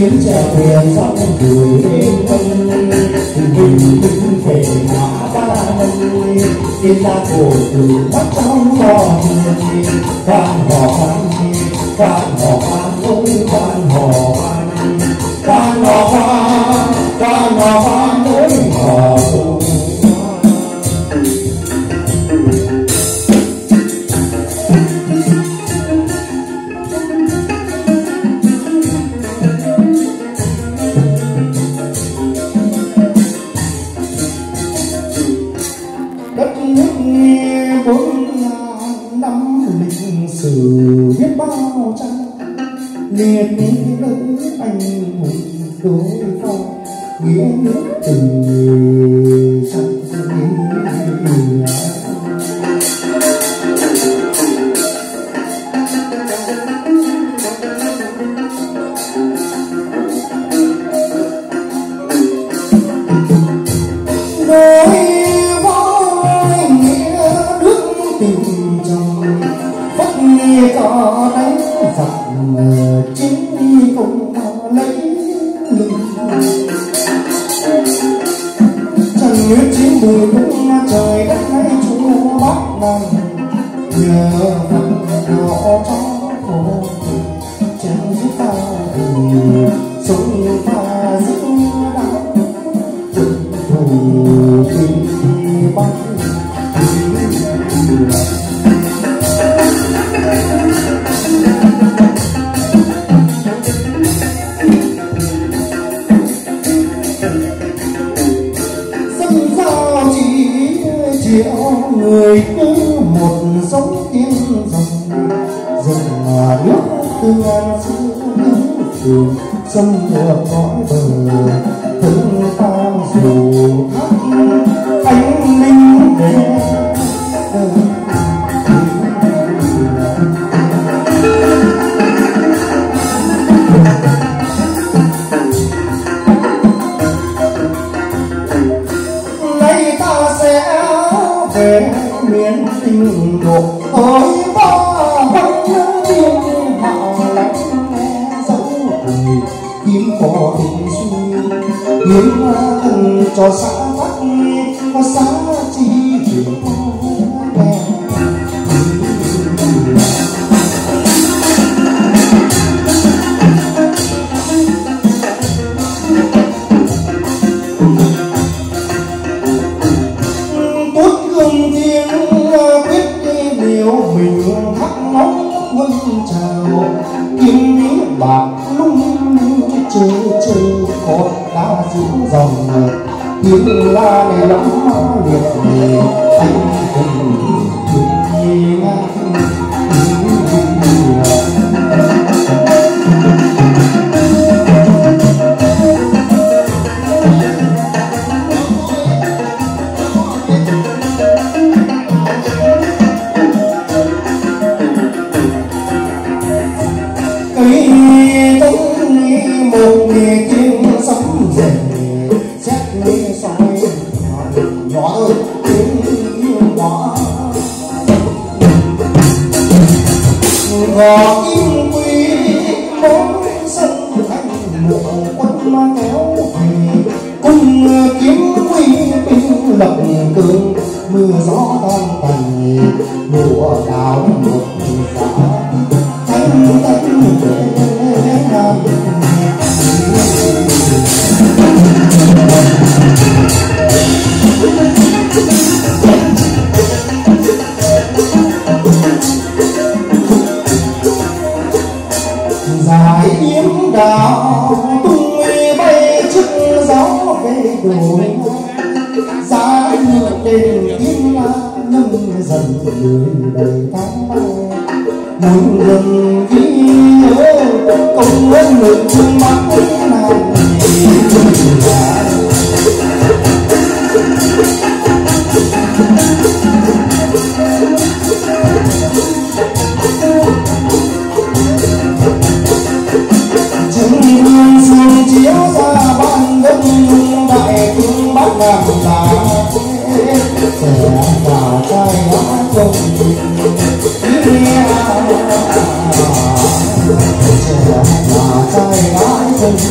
chuyến chèo thuyền dòng gửi đêm vân mình đứng về ngã ba nâng tiên ta cổ từ mắt trong gió quan hò quan quan hò quan ôi quan hò quan quan hò quan quan hò quan ôi hò biết bao trang liệt nữ anh hùng đối phong nghĩa nước tình chẳng đối với nghĩa nước tình trong có đánh giặc chính cũng lấy lưng chẳng biết chiến bùi cũng trời đất lấy chúa bắc nam nhờ phật họ cho khổ chẳng giúp ta thì sống ta giữ đau thù tình bắc người cứ một sống tiếng rồng rừng nước tương an xưa đường sông ngược cõi bờ từng ta dù thắt anh linh về nay ta sẽ về miền tình độ ôi ba văn thiên hạo lắng nghe dấu cười kiếm có tình suy kiếm thân cho xã bắc có xã chi chuyện bạc lung chơi chơi cột đá giữ dòng tiếng la này lắm liệt anh cùng đi ngang một nghề kiếm sống dễ xét nghe soi nhỏ thôi tiếng yêu nhỏ gò kim quy bốn sân anh mộ quân mang kéo về cùng kiếm quy binh lập cương mưa gió tan tành mùa đào một giá thanh thanh để nam giải yếm đào tung bay trước gió về đồi giá như đêm tiếng la nâng dần người đầy tháng ba muốn gần ghi nhớ công ơn người thương mắc nàng chứng hương xuân chiếu ra ban đông đại thương bắc nam ta sẽ vào trai hóa công sẽ vào trai hóa công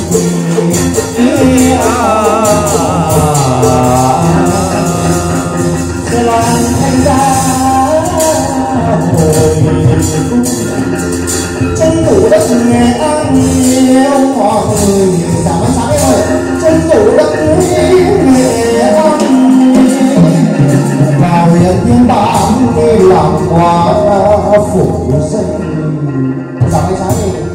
hoa phủ sinh. Dạo ánh sáng đi.